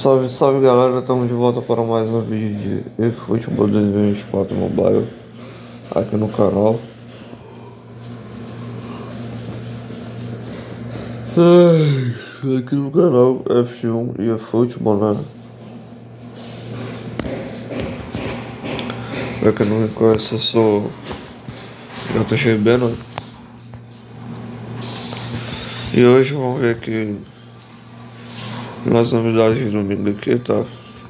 Salve, salve galera, estamos de volta para mais um vídeo de eFootball 2024 Mobile aqui no canal. Aqui no canal F1 e eFootball, né? Pra quem não me conhece, eu sou JGB, né? E hoje vamos ver aqui as novidades de domingo aqui, tá?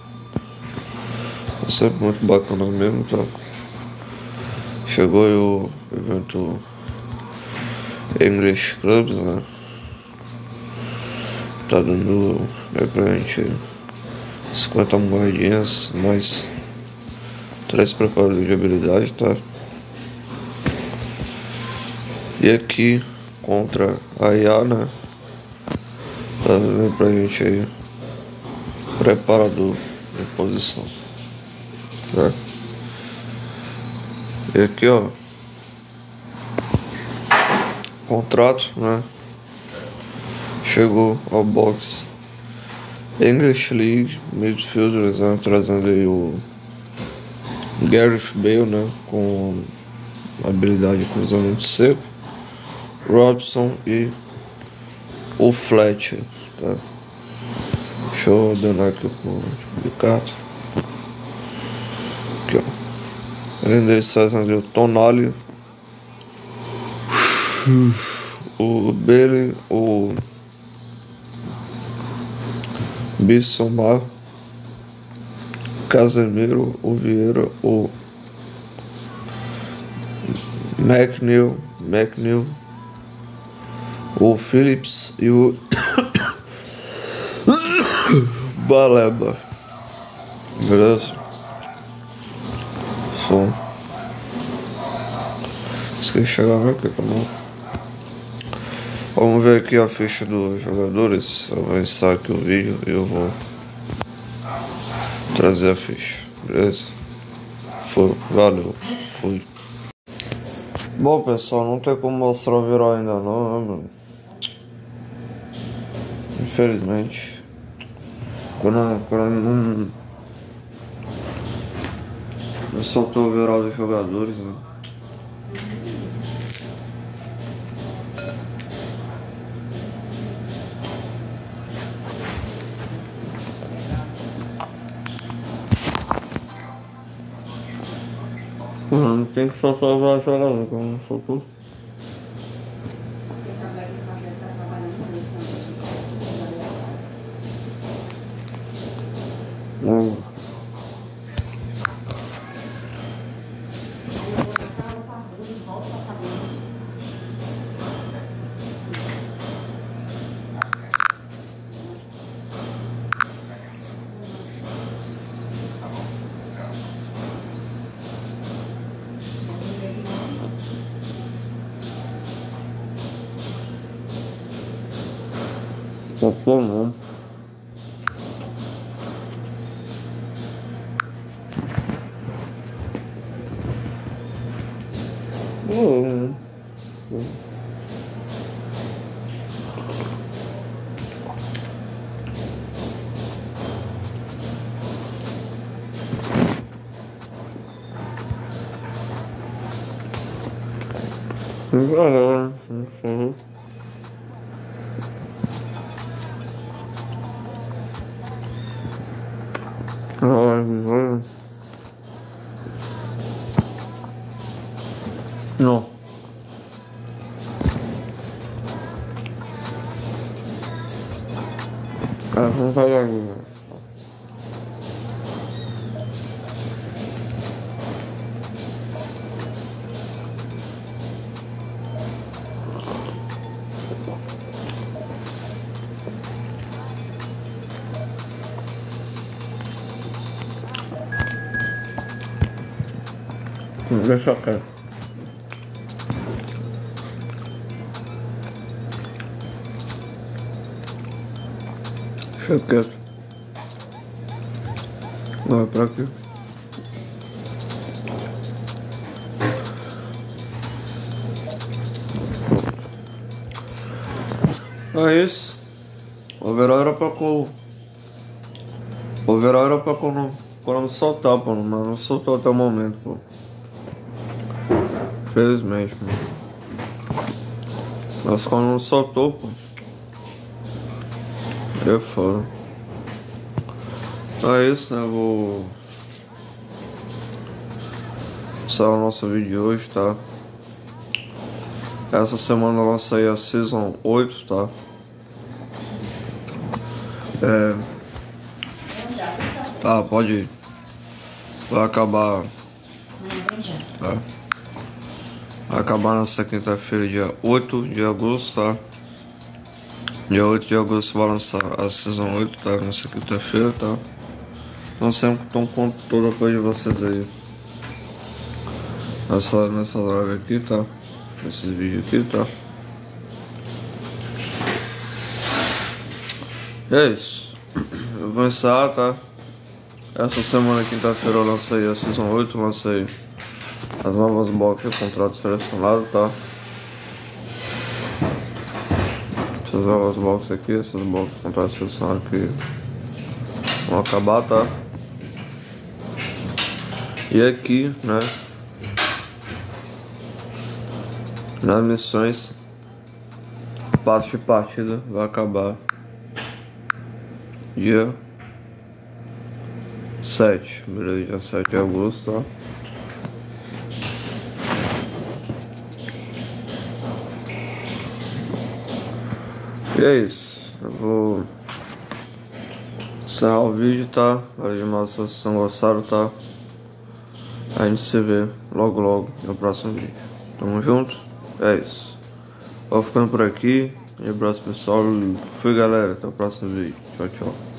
É sempre muito bacana mesmo, tá? Chegou aí o evento English Clubs, né? Tá dando pra gente 50 moedinhas, mais 3 preparadores de habilidade, tá? E aqui contra a IA, né? Tá dando pra gente aí preparador de posição, tá? E aqui, ó, contrato, né? Chegou ao box English League Midfielders, né? Trazendo aí o Gareth Bale, né? Com habilidade cruzamento seco, Robson e o Fletcher, tá? Deixa eu ordenar aqui o duplicado. Aqui, ó. Além deles, trazendo o Tonali, o Bailey, o Bissomar, Casemiro, o Vieira, o McNeil, o Phillips e o Baleba, beleza? Som. Esqueci de chegar aqui, tá bom? Vamos ver aqui a ficha dos jogadores. Eu vou encerrar aqui o vídeo e eu vou trazer a ficha, beleza? Valeu, fui. Bom, pessoal, não tem como mostrar o viral ainda não, né, mano? Infelizmente, quando não soltou o viral dos jogadores, né? Não tem que soltar o viral dos jogadores, como não soltou. Tá bom, não. Não vai ali. Deixa quieto. Deixa quieto. Vai pra aqui. É isso. O overall era pra O verão era pra quando soltar, pô, mas não soltou até o momento, pô. Felizmente, pô. Mas quando não soltou, pô, é foda. É isso, né? Vou encerrar o nosso vídeo de hoje, tá? Essa semana eu lancei a Season 8, tá? Tá, pode ir. Vai acabar. Tá? Vai acabar nessa quinta-feira, dia 8 de agosto, tá? Dia 8 de agosto vai lançar a Season 8, tá? Nessa quinta-feira, tá? Então sempre conto toda a coisa de vocês aí. Nessa live aqui, tá? Nesses vídeos aqui, tá? É isso. Eu vou encerrar, tá? Essa semana, quinta-feira, eu lancei a Season 8, lancei as novas boxes de contrato selecionado, tá? Essas novas boxes aqui, essas boxes de contrato selecionado que vão acabar, tá? E aqui, né? Nas missões, passo de partida vai acabar dia 7, beleza? Dia 7 de agosto, tá? E é isso, eu vou encerrar o vídeo, tá? Valeu demais se vocês tenham gostado, tá? A gente se vê logo no próximo vídeo. Tamo junto? É isso. Vou ficando por aqui. Um abraço pessoal. Fui galera, até o próximo vídeo. Tchau, tchau.